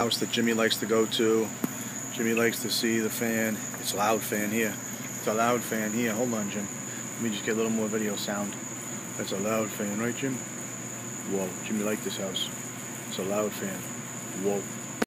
House that Jimmy likes to go to. Jimmy likes to see the fan. It's a loud fan here. It's a loud fan here. Hold on, Jim. Let me just get a little more video sound. That's a loud fan, right, Jim? Whoa. Jimmy likes this house. It's a loud fan. Whoa.